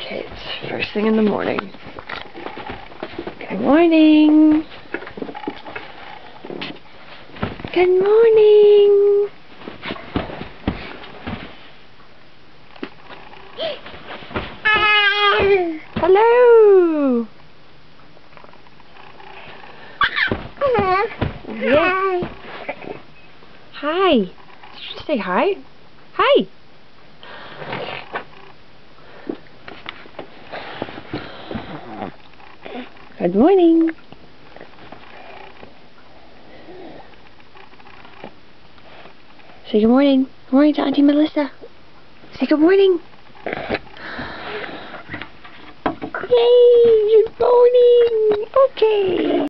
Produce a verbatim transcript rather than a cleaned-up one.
Okay, it's first thing in the morning. Good morning. Good morning. Hello. Yeah. Hi. Did you just say hi? Hi. Good morning. Say good morning. Good morning to Auntie Melissa. Say good morning. Yay! Good morning. Okay.